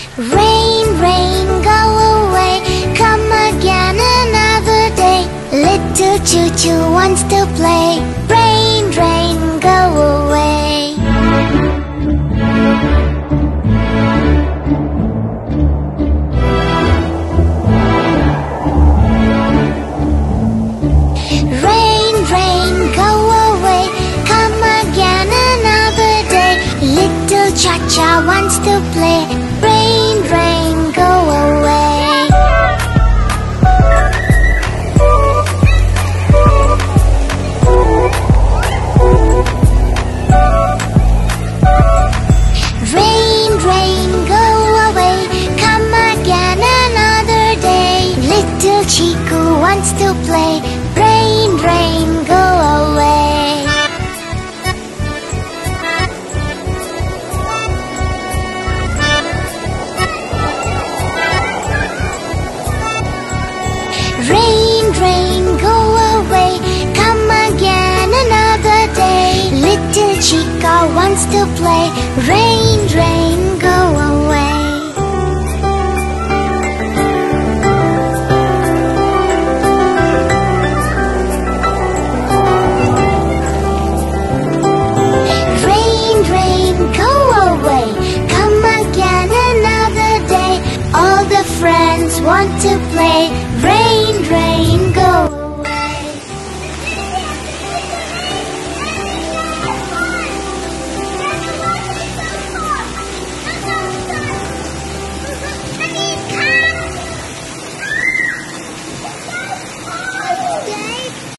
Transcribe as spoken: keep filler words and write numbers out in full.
Rain, rain, go away, come again another day. Little choo-choo wants to play. Rain, rain, go away. Rain, rain, go away, come again another day. Little cha-cha wants to play. Rain, rain, go away. Rain, rain, go away, come again another day. Little Chiku wants to play. Rain, rain, go away. Rain, rain, go away, come again another day. Little Chica wants to play. Rain, rain, go away. Rain, rain, go away, come again another day. All the friends want to play.